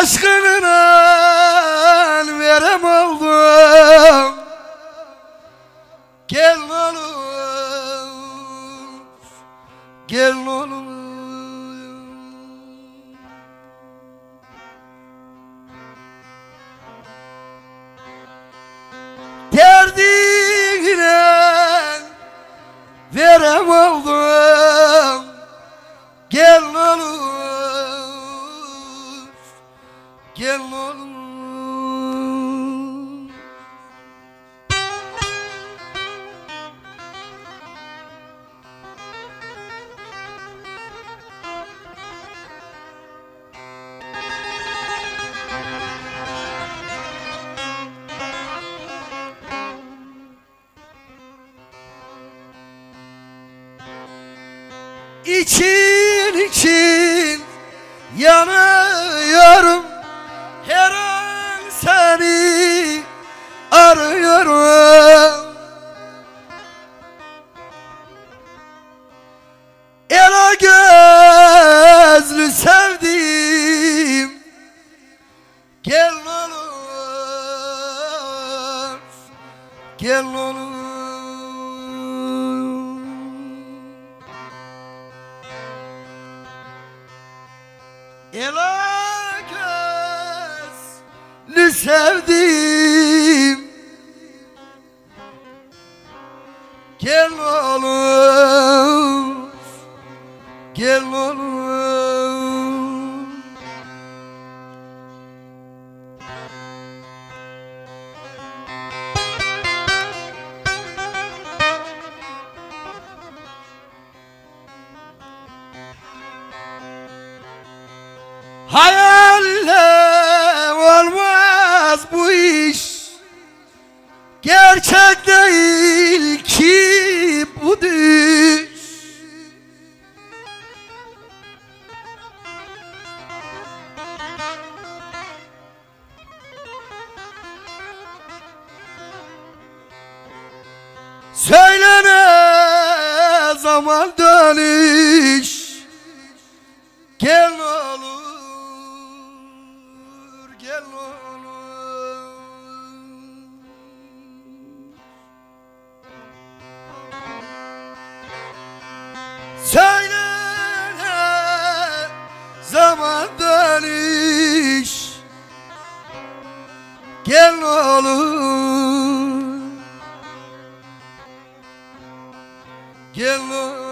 aşkına verem oldum. Gel olur, gel olur. Derdine verem oldum. Gel olur, gel olur. İçin yanıyorum, her an seni arıyorum. Ela gözlü sevdiğim, gel olur, gel olur. Ela gözlü sevdiğim, gel olur, gel olur. Hayalle olmaz bu iş, gerçek değil ki bu düş. Söyle ne zaman dönüş, gel olur, gel olur. Söyle ne zaman dönüş, gel olur, gel olur.